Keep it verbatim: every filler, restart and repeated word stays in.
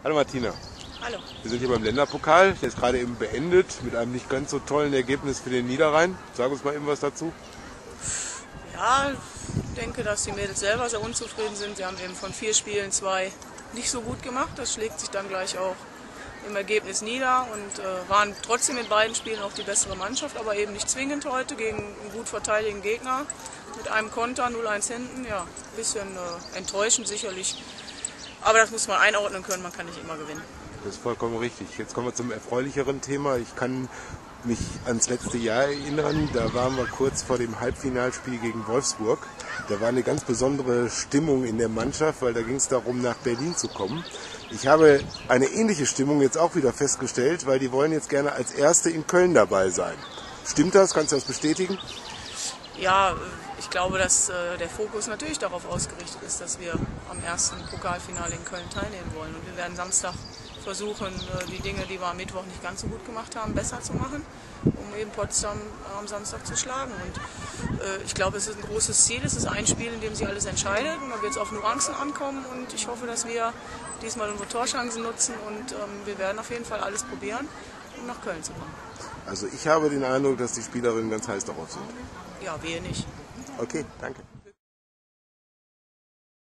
Hallo Martina. Hallo. Wir sind hier beim Länderpokal, der ist gerade eben beendet mit einem nicht ganz so tollen Ergebnis für den Niederrhein. Sag uns mal eben was dazu. Ja, ich denke, dass die Mädels selber sehr unzufrieden sind. Sie haben eben von vier Spielen zwei nicht so gut gemacht. Das schlägt sich dann gleich auch im Ergebnis nieder und äh, waren trotzdem in beiden Spielen auch die bessere Mannschaft, aber eben nicht zwingend heute gegen einen gut verteidigenden Gegner. Mit einem Konter, null eins hinten, ja, ein bisschen äh, enttäuschend sicherlich. Aber das muss man einordnen können, man kann nicht immer gewinnen. Das ist vollkommen richtig. Jetzt kommen wir zum erfreulicheren Thema. Ich kann mich ans letzte Jahr erinnern, da waren wir kurz vor dem Halbfinalspiel gegen Wolfsburg. Da war eine ganz besondere Stimmung in der Mannschaft, weil da ging es darum, nach Berlin zu kommen. Ich habe eine ähnliche Stimmung jetzt auch wieder festgestellt, weil die wollen jetzt gerne als Erste in Köln dabei sein. Stimmt das? Kannst du das bestätigen? Ja, ich glaube, dass äh, der Fokus natürlich darauf ausgerichtet ist, dass wir am ersten Pokalfinale in Köln teilnehmen wollen. Und wir werden Samstag versuchen, äh, die Dinge, die wir am Mittwoch nicht ganz so gut gemacht haben, besser zu machen, um eben Potsdam am Samstag zu schlagen. Und äh, ich glaube, es ist ein großes Ziel, es ist ein Spiel, in dem sich alles entscheidet. Und da wird es auf Nuancen ankommen. Und ich hoffe, dass wir diesmal unsere Torchancen nutzen. Und ähm, wir werden auf jeden Fall alles probieren, um nach Köln zu kommen. Also ich habe den Eindruck, dass die Spielerinnen ganz heiß darauf sind. Ja, wir nicht. Okay, danke.